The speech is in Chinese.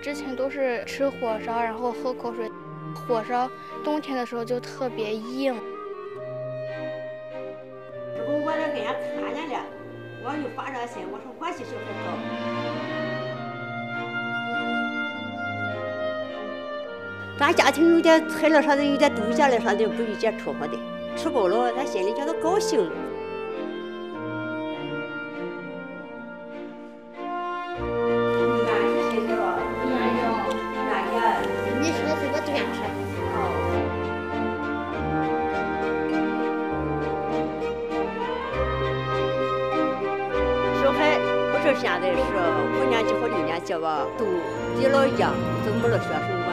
之前都是吃火烧，然后喝口水。火烧冬天的时候就特别硬。 之后我在跟人家看见了，我就发这心，我说我去学会做。咱家庭有点菜了啥的，有点东西了啥的，不有点戳火的，吃够了，咱心里觉得高兴。现在是5年级和6年级吧，都离了样，都没了学生。